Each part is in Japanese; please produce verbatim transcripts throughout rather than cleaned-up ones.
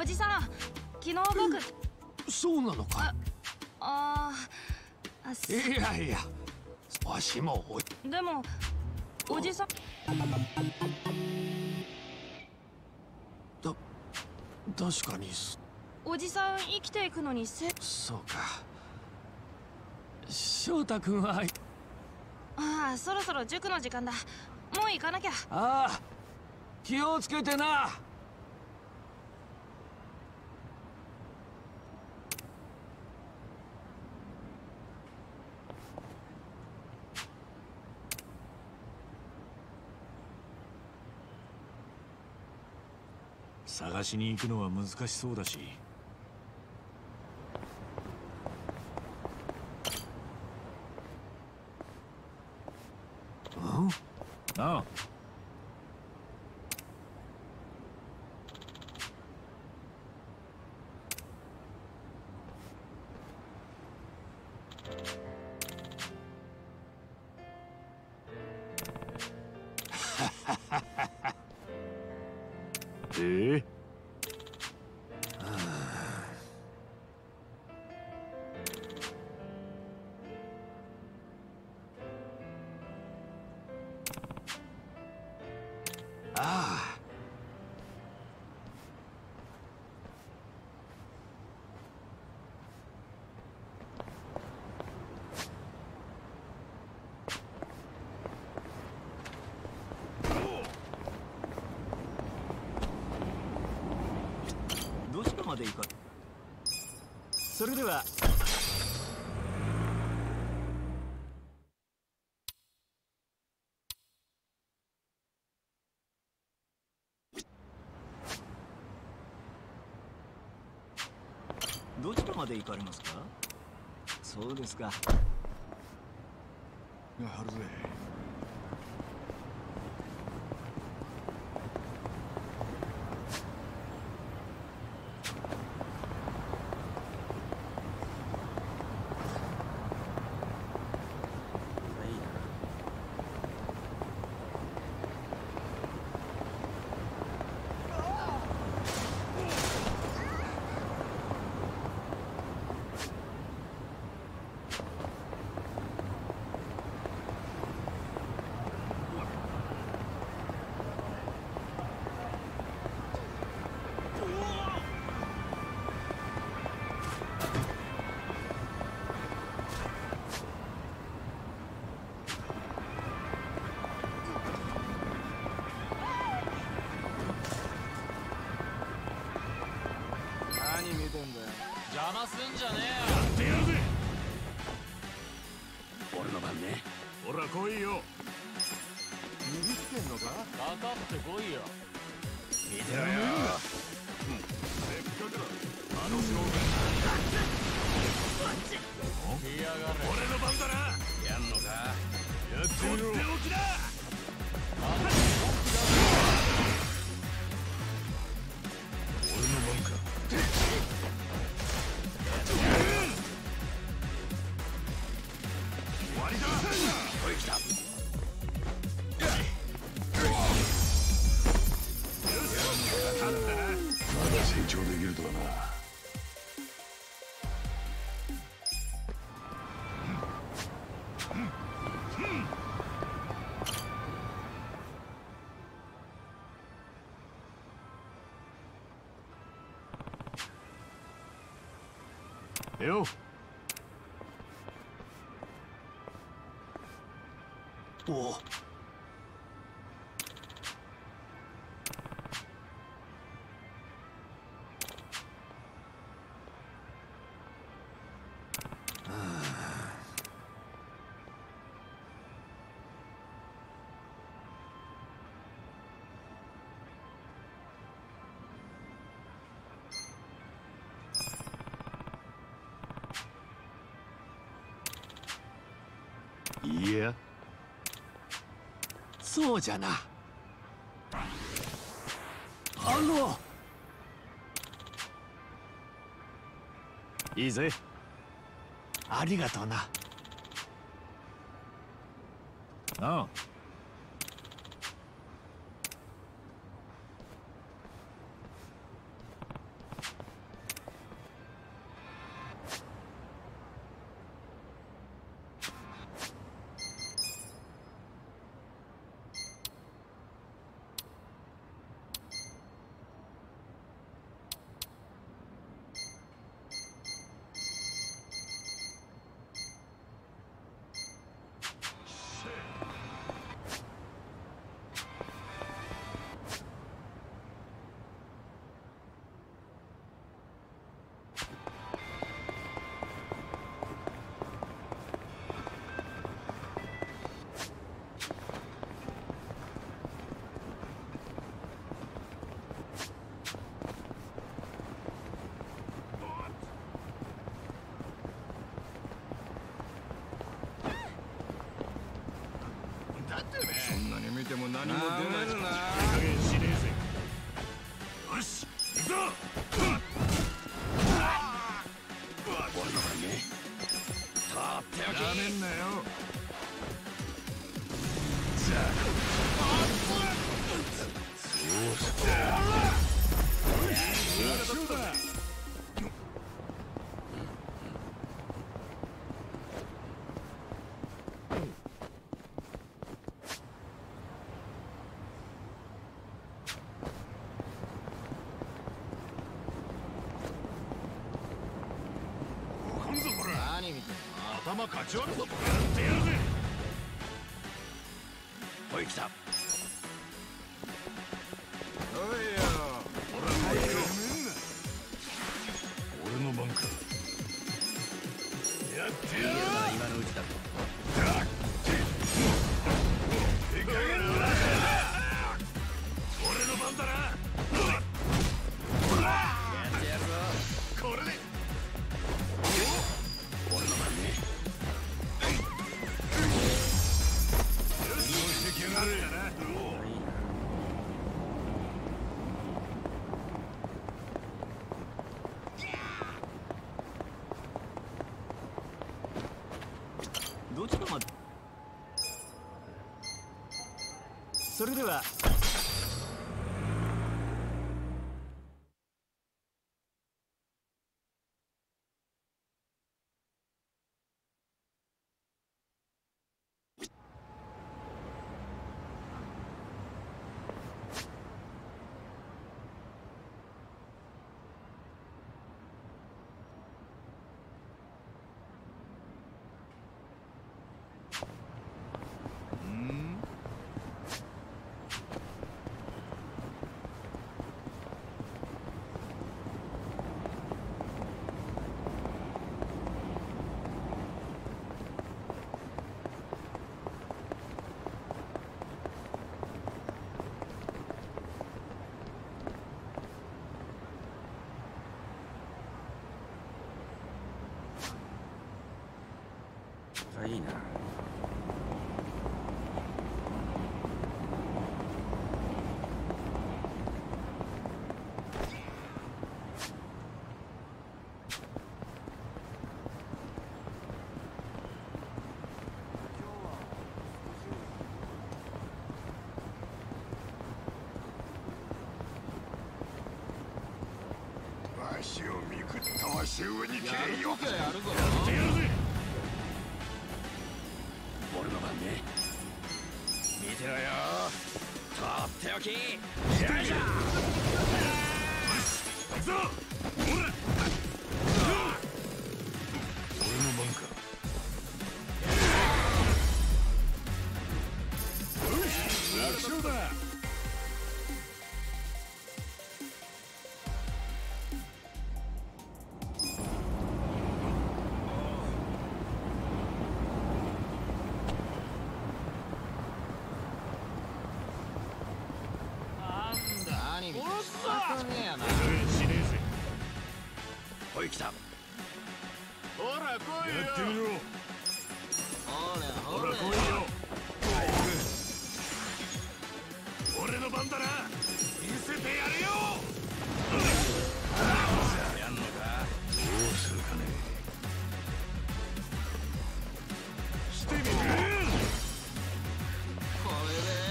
おじさん、昨日僕、 そうなのか。 あああ、 いやいや、わしもでもおじさんだ確かにおじさん生きていくのにせそうか。翔太君はああ、そろそろ塾の時間だ。もう行かなきゃ。 ああ、気をつけてな。 探しに行くのは難しそうだし。 うん？ ああ。ええ。 ああ。 どちらまで行か。それでは。どちらまで行かれますか。そうですか。 やるぜ。 邪魔すんじゃねやってやるぜ。 俺の番ね。 ほら来いよ。 握ってんのか。 えよ。かかってこいよ。 見てろよ。せっかくだ。あの勝負。 来やがれ。 俺の番だな。 やんのか。 やってみろ。とっておきだ。俺の番か。終わりだ。 おい来た。 よし、勝ったな。 まだ成長できるとはな。 よ。 おお。 いや。 そうじゃな。あの。 いいぜ。 ありがとうな。 ああ。 ってめえ。 そんなに見ても何も出ない。 いい加減しねえぜ。よし行くぞ。 俺の番ね。とっておき。 なめんなよ。今度こら何見てんの？ 頭かち割るぞ。やってやるぜ。 おい来た。 おいよ。 ほらもうよ。俺の番か。やってやる。 今のうちだと。 いい加減だな。俺の番だな。 やってやるぞ。 これで。 俺の番ね。 よし、してきやがれ。 どちらまで。それでは。いいな。 わしを見くったわし上にやる敬意を。 ときはやるぞ。 やってやるぜ。 俺の番ね。見てろよ。とっておき。 よいしょ。行くぞ。ほら。俺の番か。よし、楽勝だ。 何見てんの？危ねえやな。 いい加減しねえぜ。 おい来た。 ほら来いよ。 やってみろ。 ほらほほら。 ら来いよ。俺の番だな。見せてやるよ。 やんのか。 どうするかね。してみる。 これで。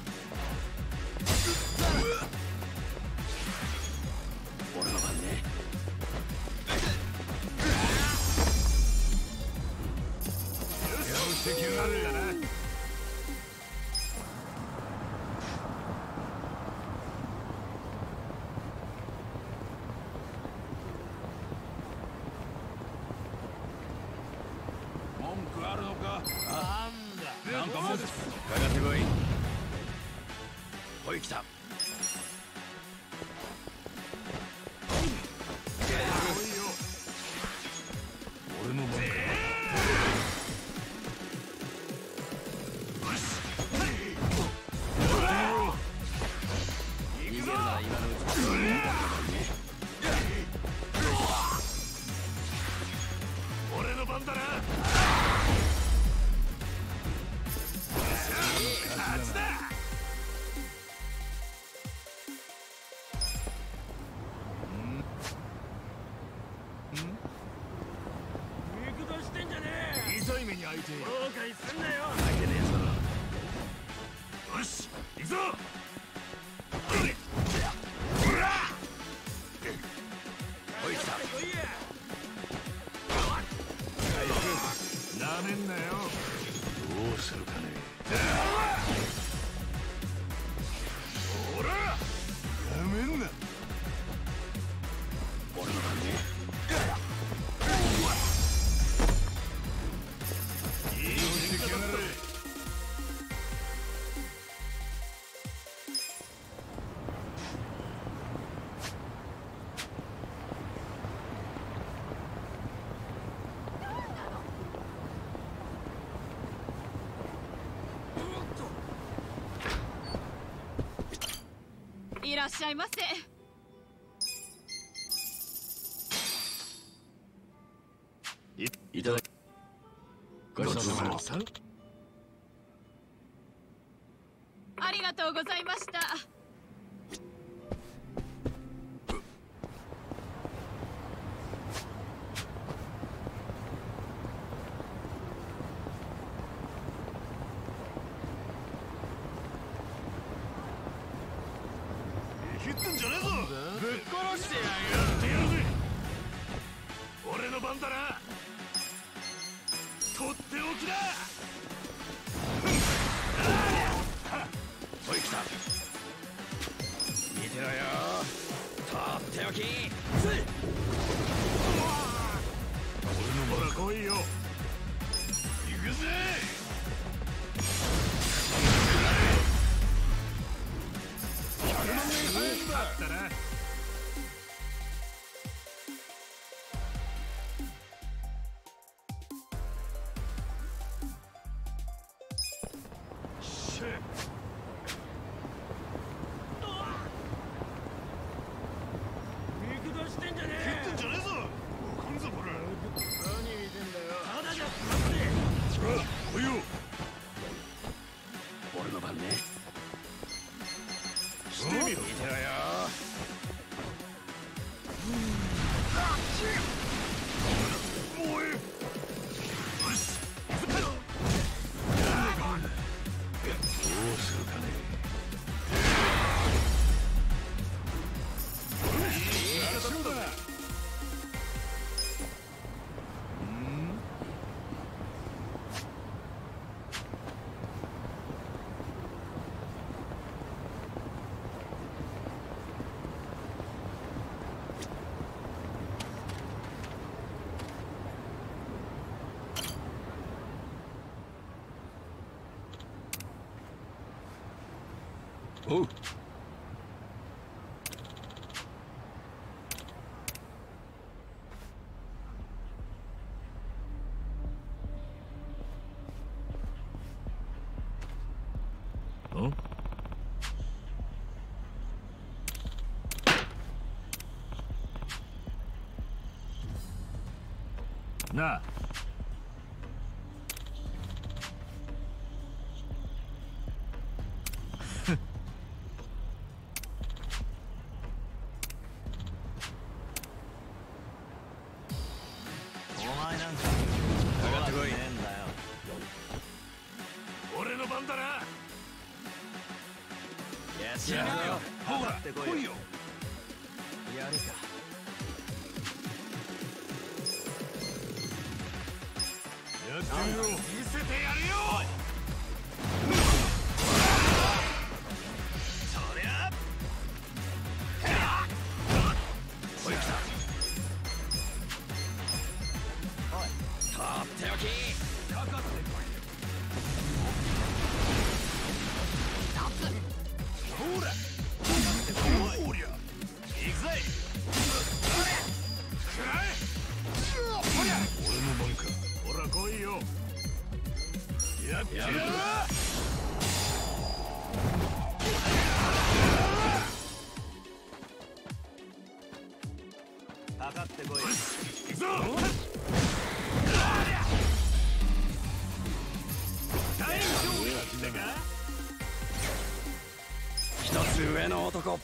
俺の番ね。 よし、敵があるんだな。文句あるのか。 なんだ。 なんか文句。 かかってこい。おい来た。 俺の番か。 逃げるなら今のうち。 俺の番だな。 解すんなよ。負けねえぞ。よし行くぞ。おい来た。 なめんなよ。 どうするかね。 ほらなめんな。 俺の番ね。 いい落ちてきやがれ。 いらっしゃいませ。 いいただき。ごちそうさまでした。 ありがとうございました。 ひってんじゃねえぞ。 ぶっ殺してややってやるぜ。俺の番だな。とっておきだ。 おい来た。見てろよ。とっておき。 俺のほら来いよ。行くぜ。ひゃくまんねん早くだったな。しゃ見下してんじゃね切ってんじゃねえぞ。わかんぞこれ。 何見てんだよ。 ただじゃ済ませねえ。 ほら来いよ。 俺の番ね。 してみろ。 見てろよ。 おい。よし。行くぞ。 どうするかね。 そうだ。 おう。 ん？なあ。 お前なんか上がってこい。 ねえんだよ。 俺の番だな。 やってやるよ。 ほらってこいよ。 来いよ。 やるか。 やってみろ。見せてやるよ。そりゃ。 おい来た。とっておき。 かかってこいよ。ほら。おりゃ。行くぜ。くらえ。俺の番か。ほら来いよ。やってやる。 かかってこい。 行くぞ。大丈夫だか。 一つ上の男。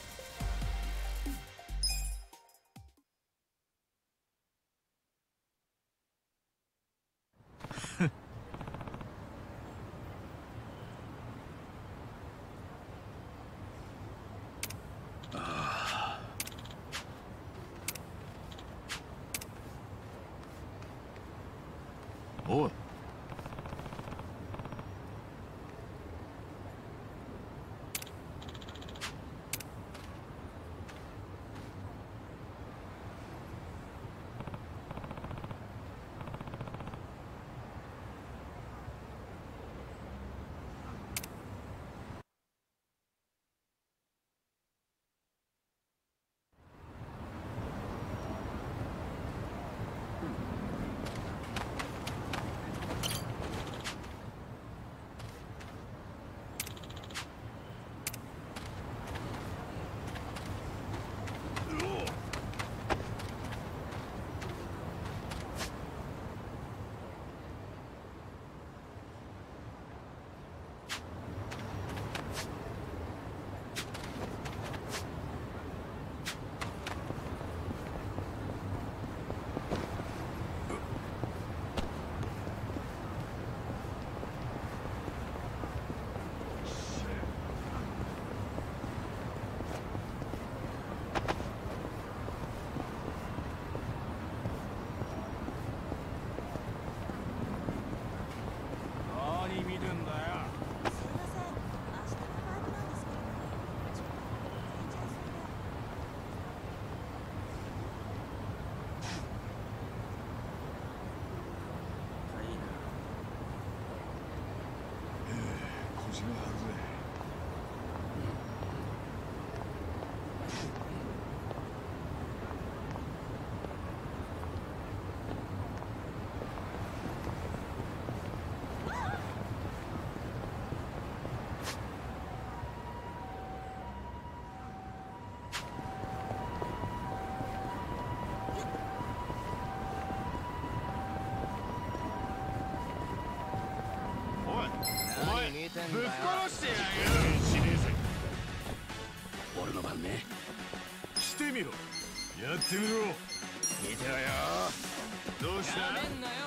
ってんだよ。 ぶっ殺してやる。しねえぜ。 俺の番ね。 してみろ。やってみろ。 見てろよ。 どうした？ やめんなよ。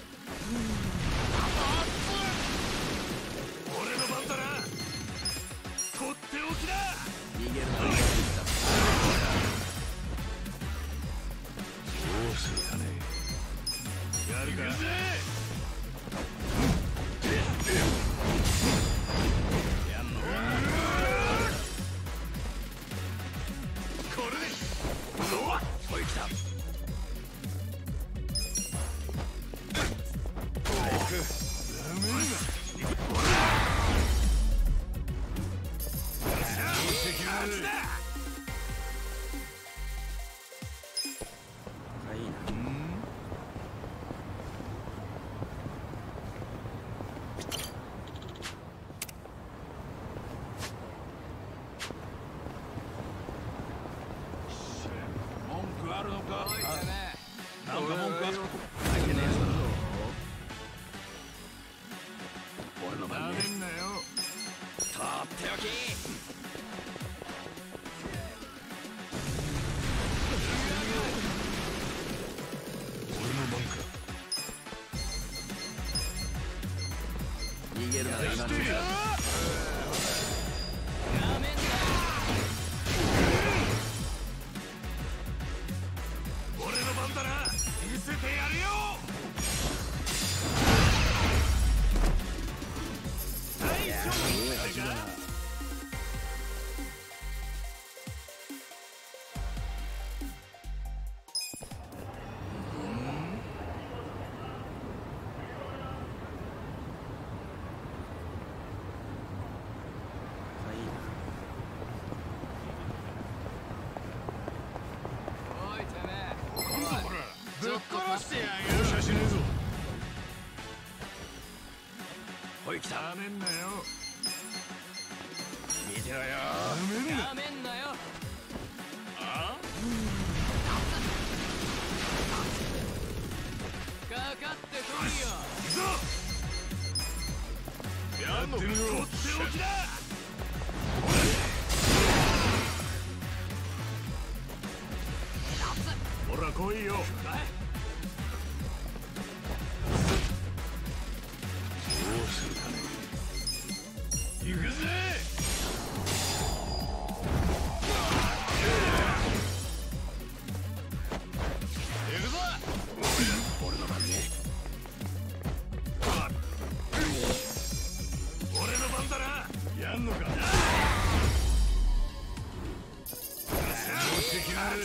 俺の番だな。とっておきだ。 逃げるのがどうするかね。やるか。行くぜ。 やんのか。 これで。うわっ。 おい来た。 文句あるのか？ おいてめえ。 なんか文句あるの？ いけねえぞ。俺の番ね。 なめんなよ。 とっておき。 俺の番か。 逃げるなら今のうちだ。 やめんなよ。 俺の番だな。見せてやるよ。大丈夫だな。 おいてめえ。 今度ほら。ぶっ殺してやる。 る。容赦しねえぞ。 おい来た。 なめんなよ。 見てろよ。 なめんな。 やめんなよ。 あ？ かかってこいよ。 行くぞ。やんのか。とっておきだ。ほら来いよ。どうするかね。行くぜ。行くぞ。 俺の番ね。 俺の番だな。やんのか。持ってきなる。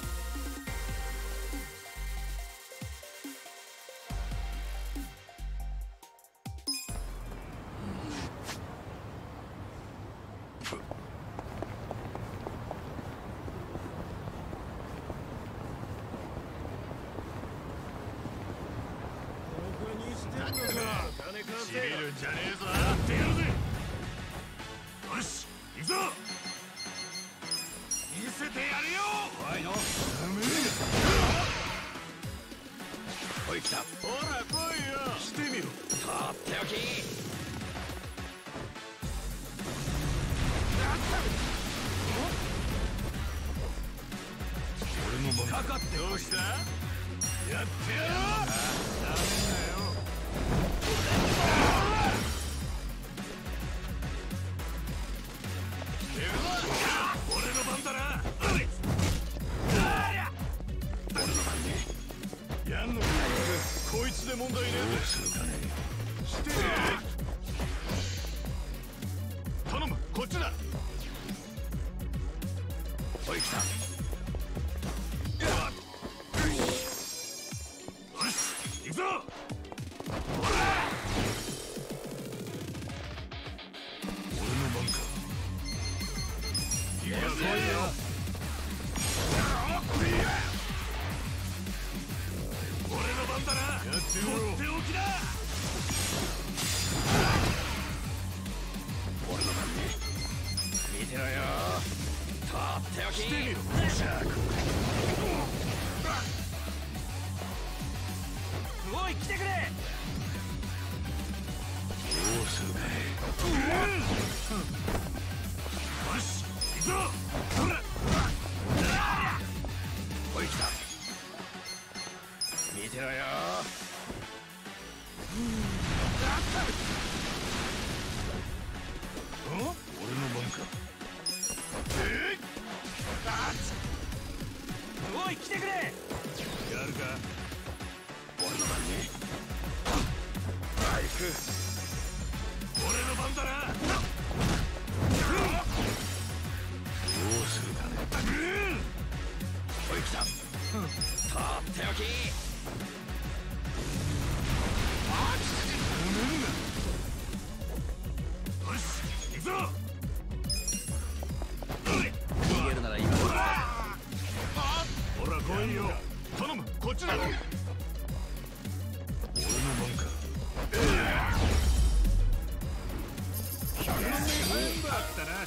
しびるんじゃねえぞ。やってやるぜ。よし行くぞ。見せてやるよ。 おいの。おい来た。 ほら来いよ。してみろ。 とっておき。 俺の番かかって。どうした？やってやろう。なめんなよ。俺の番だな。 俺の番ね。 やんのか。こいつで問題ねえ。どうするかね。して頼む。こっちだ。 おい来た。 よし行ったな。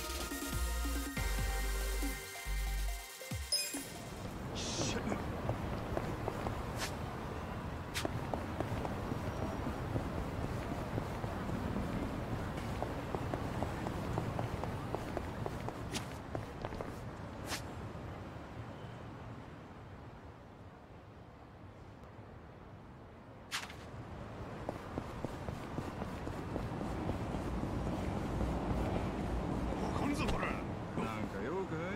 来んぞこら。なんか用かい？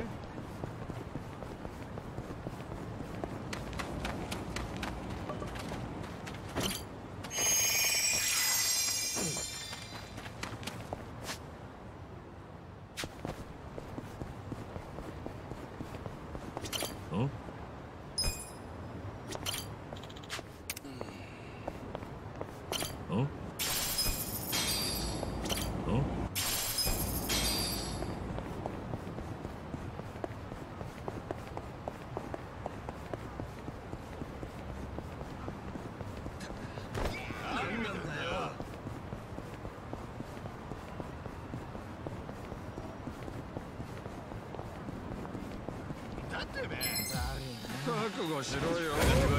覚悟しろよ。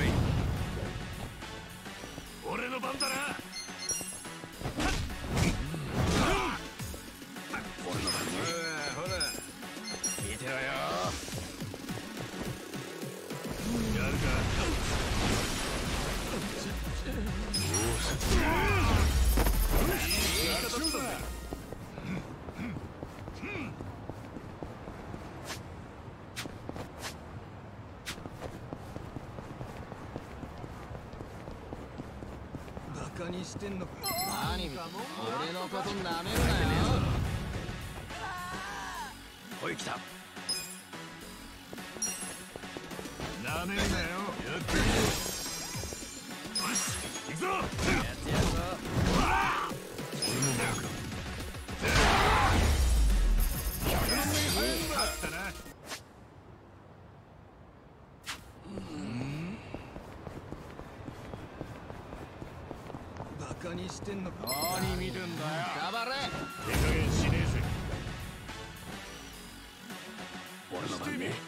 俺の番だな。俺の番ね。ほら見てろよ。やるか。バカにしてんのか。 何か俺のことなめるなよ。 おい来た。 なめんなよ。やってみろ。よし行くぞ。やってやるぞ。俺の番か。勝ったな。バカにしてんのか。 何見るんだよ。黙れ。 手加減しねえぜ。 俺の番ね。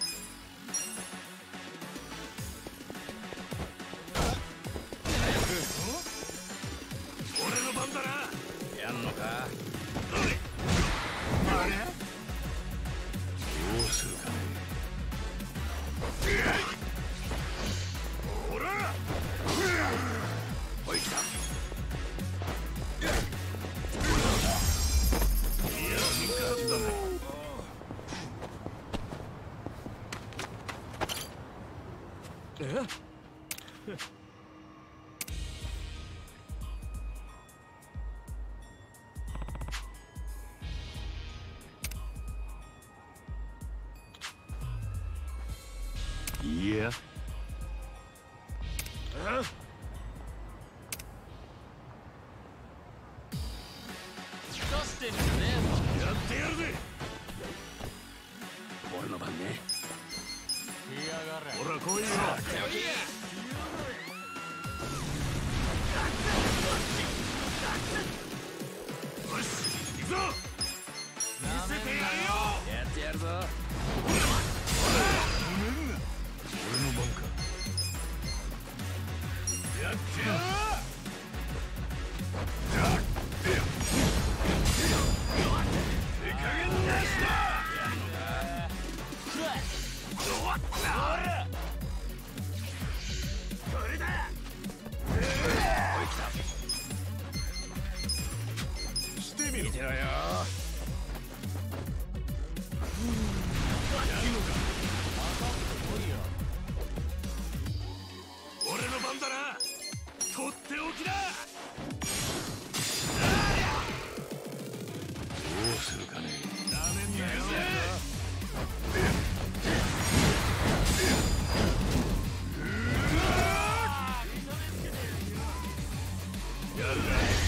俺の番だな。 やんのか。 あれ？ どうするかね。 ほら。 おい来た。 いや。あ？ どうしてんじゃねえぞ。 やってやるぜ。 俺の番ね。 来やがれ。 ほら来いよ。よし行くぞ。見せてやるよ。 やってやるぞ。 俺の番か。やってやる。手加減なしだ。これだ。 おい来た。 してみろ。 見てろよ。 俺の番だな。とっておきだ。 どうするかね。 なめんなよ。やるか。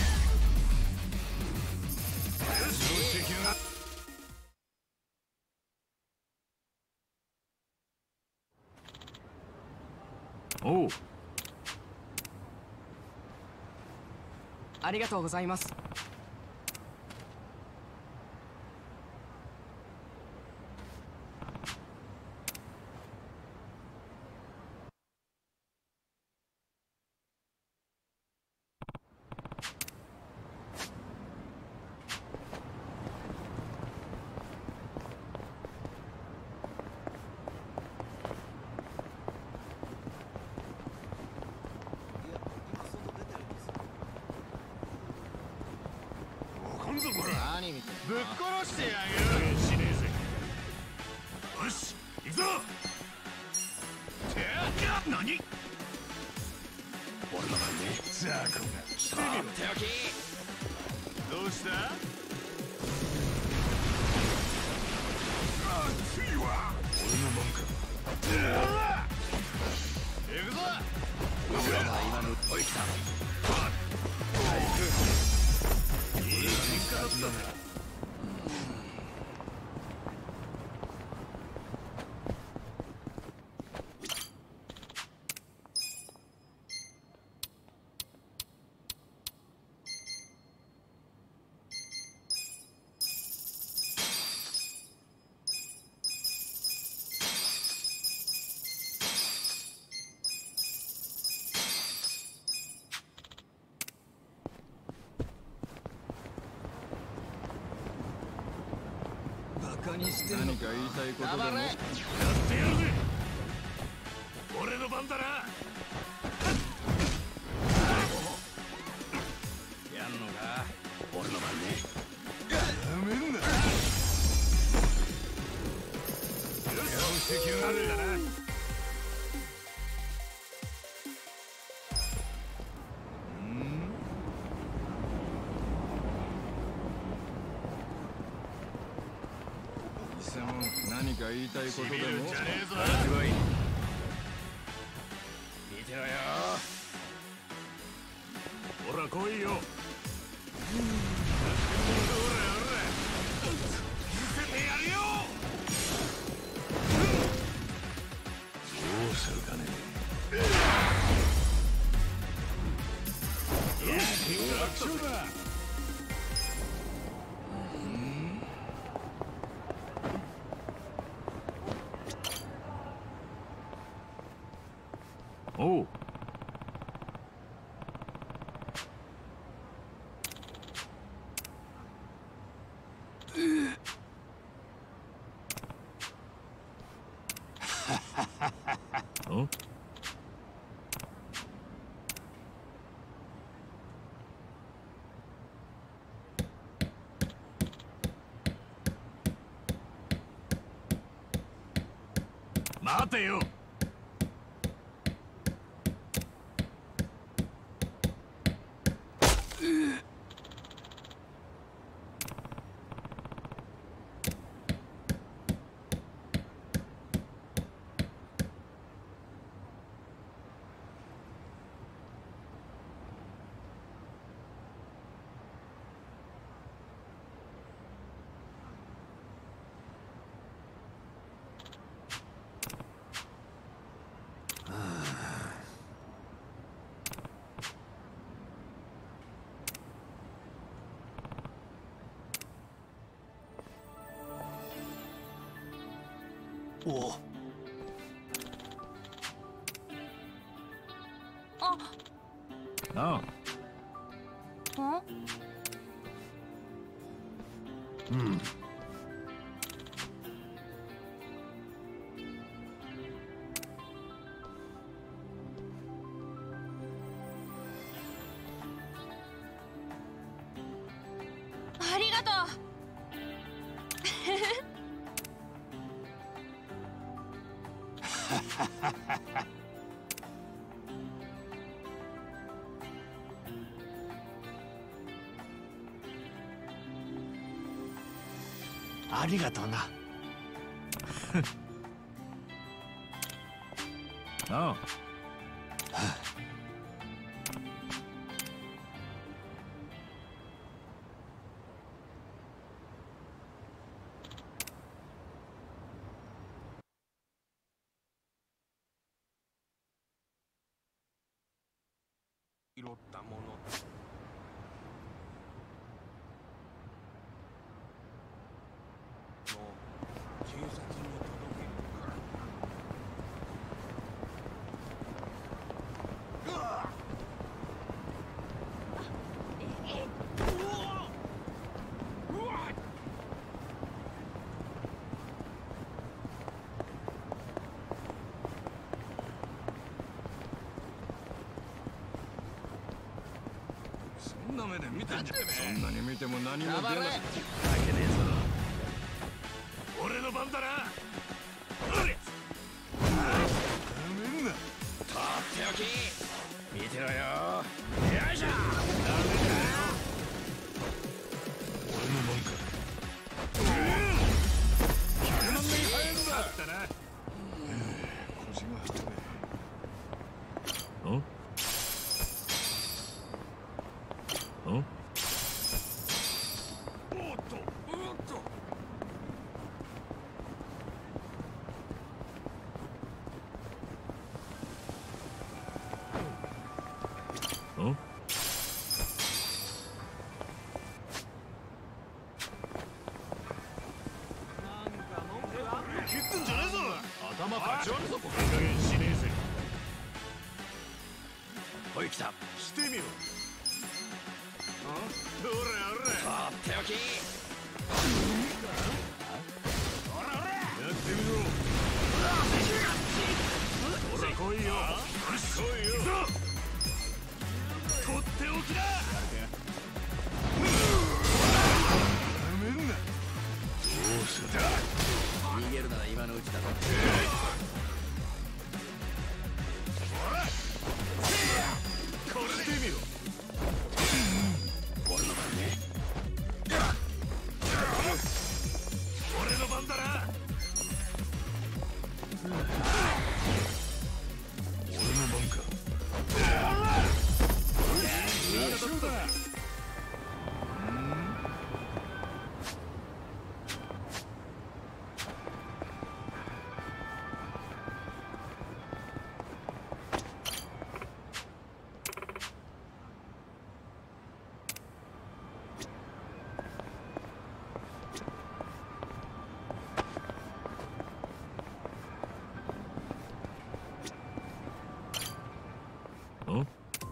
よし、敵が。おう。 ありがとうございます。 何見てぶっ殺してやる。しねえぜ。よし行くぞ。てや何。俺の番ね。ザコが来てみろ。手置き。どうした。あ次は俺のもんか。行くぞ。俺は今のおい来た。いい喧嘩だったな。 何か言いたいことでも。 やってやるぜ。俺の番だな。やんのか。俺の番ね。やめんな。よし敵があるんだな。 何か言いたいことでも。 しびるんじゃねえぞ。見てろよ。ほら来いよ。ほらほら見せてやるよ。どうするかね。よし楽勝だ。おう。お待てよ。おう。 あああうん。 ありがとう。 ありがとうな。ああ。拾ったもの。警察に届けるか。 んな目で見てんじゃん。そんなに見ても何も出ない。 頑張れ。 負けねえぞ。 俺の番だな。おりゃ。めんな。 とっておき。見てろよ。よいしょ。 俺の番か。ひゃくまんめに入るんだ。あったな。腰が張ってね。 ん？ん？ おっと、おっと。 ん？ 切ってんじゃねえぞ。 頭かち割るぞ。 いい加減しねえぜ。 おい来た。 してみろ。おらおら。 とっておき。 やってみろ。ほら来いよ。来いよ。とっておきだ。なめんな。どうするだ。 逃げるなら今のうちだぞ。 ほら。これしてみろ。 俺の番ね。 俺の番だな。俺の番か。そうだ。 ん？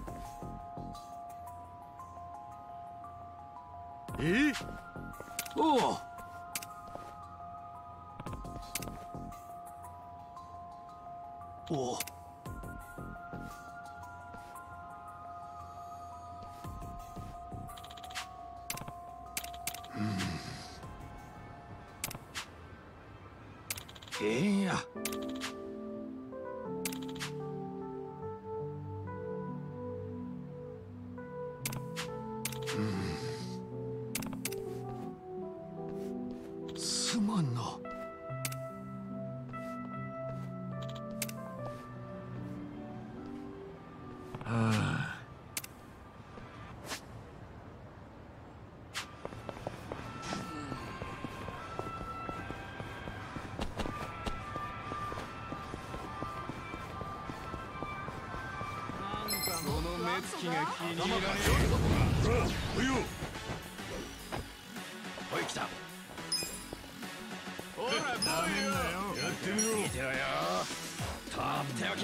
え？ おお。おお。 ええんや。すまんな。 はあ。 その目つきが気に入らねほら、おいよ。 おい来た。 え。ほらなめんなよ。やってみろ。 見てろよ。とっておき。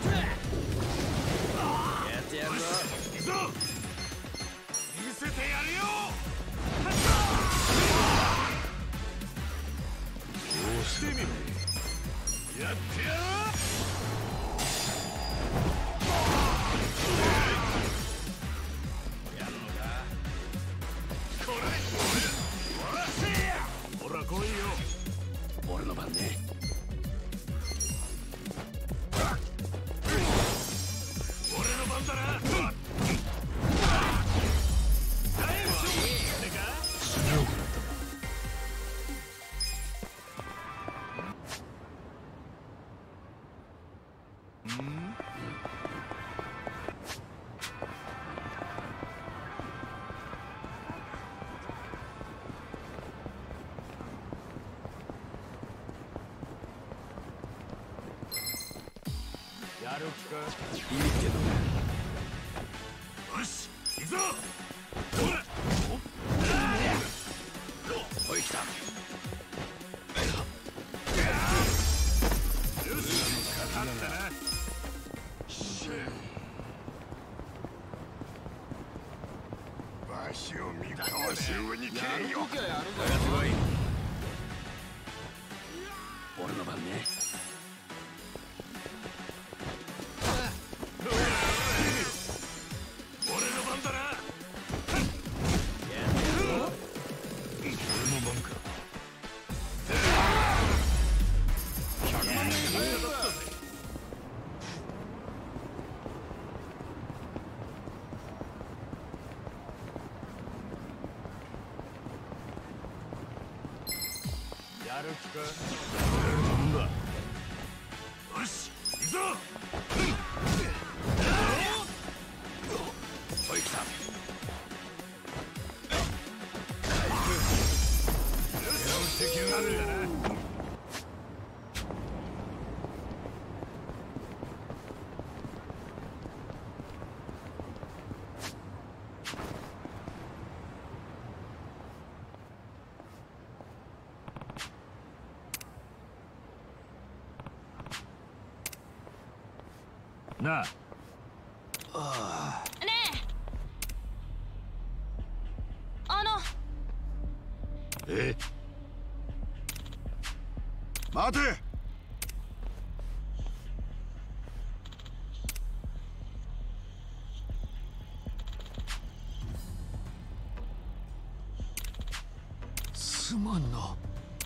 やってやるぞ。 行くぞ。見せてやるよ。どうしてみろ。やってやる。 やるのか。 これ。ほら、せいや。ほら来いよ。 俺の番ね。 俺の番だな。大丈夫ってか。 やる気か。 いいけどね。 よし、行くぞ。ほら。 おい来た。 よし、勝ったな。わしを見かわし上に蹴れよ。 やるときはやるぞ。 上がってこい。俺の番ね。 俺の番だな。 か。 ひゃくまん円だったぜ。 やる気か。 なんだ。よし、行くぞ。 おい来た。 敵があるんだな。 なあ、 ねえ、あのえ、 待て。 すまんな。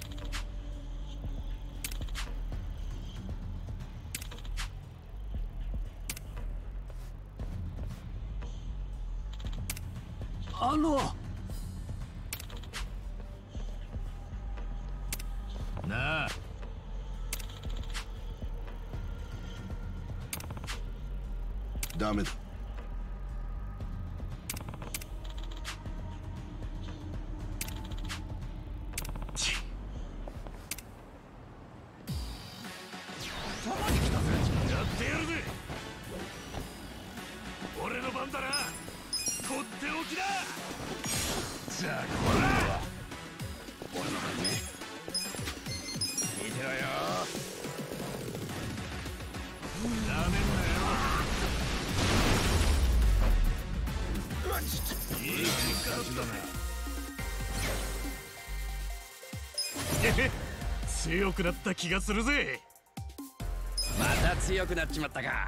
あのなあ、 ダメだ。 ちやってやるぜ。俺の番だな。とっておきだ。じゃあこれは俺の番ね。見てろよ。 なめんなよ。いい結果だったな。へへ、強くなった気がするぜ。 また強くなっちまったか。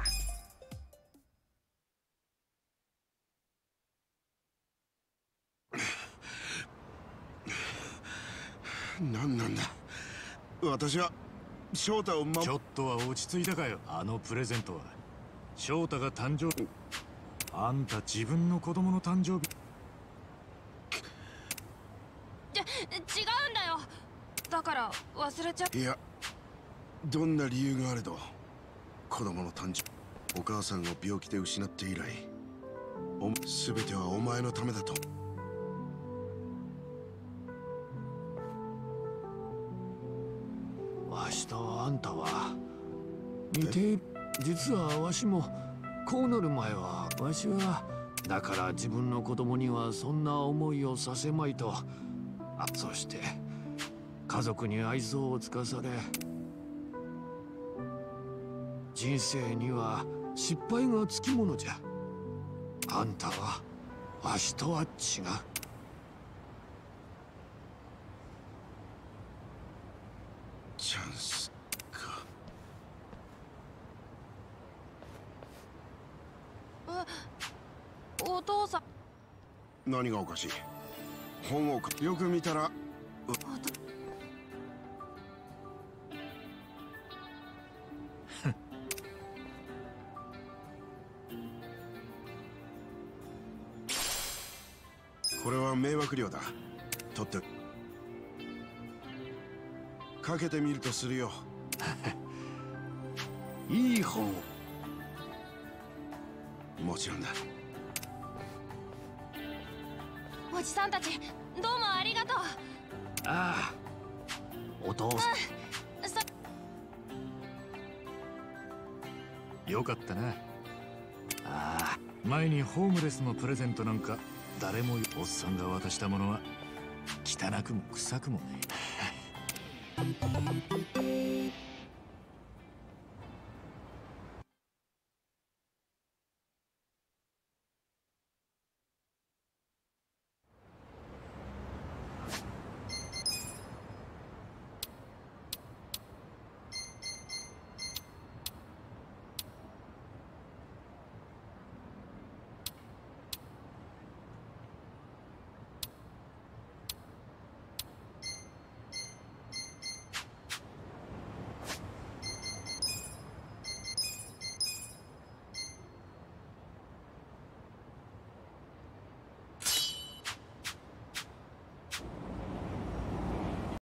何なんだ。私は翔太を守ちょっとは落ち着いたかよ。あのプレゼントは翔太が誕生日。あんた自分の子供の誕生日。 ち違うんだよ。だから忘れちゃっ。 いや、どんな理由があれど子供の誕生、お母さんを病気で失って以来、お全てはお前のためだと。 わしとあんたは似ている。実はわしもこうなる前はわしはだから自分の子供にはそんな思いをさせまいと。あ、そして家族に愛想をつかされ、人生には失敗がつきものじゃ。あんたはわしとは違う。 チャンスか。 お父さん。 何がおかしい。本をよく見たらこれは迷惑料だ。取ってかけてみるとするよ。 いい本。 もちろんだ。 おじさんたちどうもありがとう。 ああ、お父さんそよかったな。ああ、前にホームレスのプレゼントなんか誰も。おっさんが渡したものは汚くも臭くもねえ。